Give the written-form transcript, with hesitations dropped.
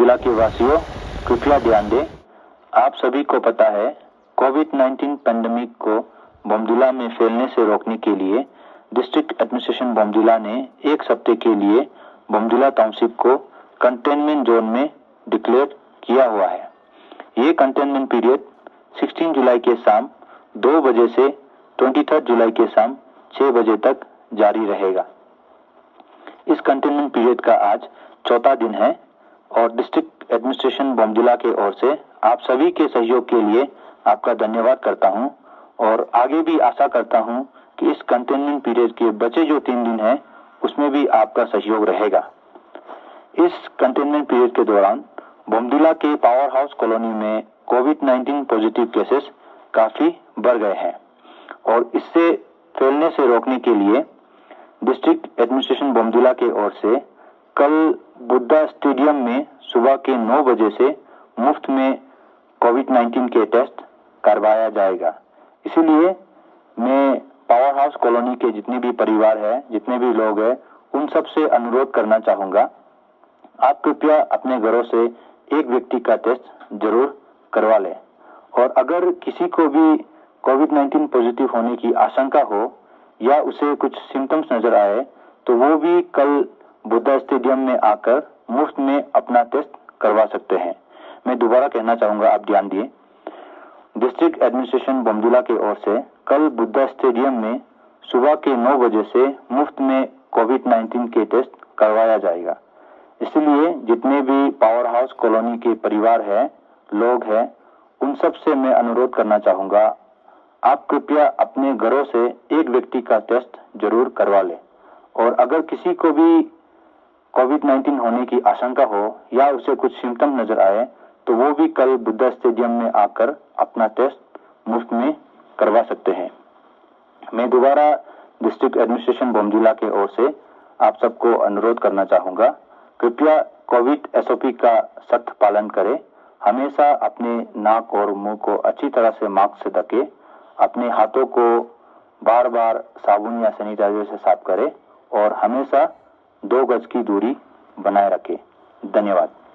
बमदुला के वासियों कृपया ध्यान दें। आप सभी को पता है कोविड-19 पैंडेमिक को बमदुला में फैलने से रोकने के लिए डिस्ट्रिक्ट एडमिनिस्ट्रेशन बमदुला ने एक सप्ताह के लिए बमदुला टाउनशिप को कंटेनमेंट जोन में डिक्लेयर किया हुआ है। ये कंटेनमेंट पीरियड 16 जुलाई के शाम 2 बजे से 23 जुलाई के शाम 6 बजे तक जारी रहेगा। इस कंटेनमेंट पीरियड का आज चौथा दिन है और डिस्ट्रिक्ट एडमिनिस्ट्रेशन बमदुला के ओर से आप सभी के सहयोग के लिए आपका धन्यवाद करता हूं और आगे भी आशा करता हूं कि इस कंटेनमेंट पीरियड के बचे जो 3 दिन हैं उसमें भी आपका सहयोग रहेगा। इस कंटेनमेंट पीरियड के दौरान बमदुला के पावर हाउस कॉलोनी में कोविड-19 पॉजिटिव केसेस काफी बढ़ गए हैं और इससे फैलने से रोकने के लिए डिस्ट्रिक्ट एडमिनिस्ट्रेशन बमदुला के ओर से कल बुद्धा स्टेडियम में सुबह के 9 बजे से मुफ्त में कोविड-19 के टेस्ट करवाया जाएगा। इसीलिए मैं पावर हाउस कॉलोनी के जितने भी परिवार हैं, जितने भी लोग हैं, उन सब से अनुरोध करना चाहूंगा, आप कृपया अपने घरों से एक व्यक्ति का टेस्ट जरूर करवा लें और अगर किसी को भी कोविड-19 पॉजिटिव होने की आशंका हो या उसे कुछ सिम्टम्स नजर आए तो वो भी कल बुद्धा स्टेडियम में आकर मुफ्त में अपना टेस्ट करवा सकते हैं। मैं दोबारा कहना चाहूंगा, आप ध्यान दिए। डिस्ट्रिक्ट एडमिनिस्ट्रेशन बमदुला की ओर से कल बुद्धा स्टेडियम में सुबह के 9 बजे से मुफ्त में कोविड-19 के टेस्ट करवाया जाएगा। इसलिए जितने भी पावर हाउस कॉलोनी के परिवार हैं, लोग हैं, उन सब से मैं अनुरोध करना चाहूंगा, आप कृपया अपने घरों से एक व्यक्ति का टेस्ट जरूर करवा लें और अगर किसी को भी कोविड-19 होने की आशंका हो या उसे कुछ सिम्टम नजर आए तो वो भी कल बुद्धा स्टेडियम में आकर अपना टेस्ट मुफ्त में करवा सकते हैं। मैं दोबारा डिस्ट्रिक्ट एडमिनिस्ट्रेशन बमदुला के ओर से आप सबको अनुरोध करना चाहूंगा, कृपया कोविड SOP का सख्त पालन करें। हमेशा अपने नाक और मुंह को अच्छी तरह से मास्क से ढके, अपने हाथों को बार बार साबुन या सैनिटाइजर से साफ करें और हमेशा 2 गज की दूरी बनाए रखें। धन्यवाद।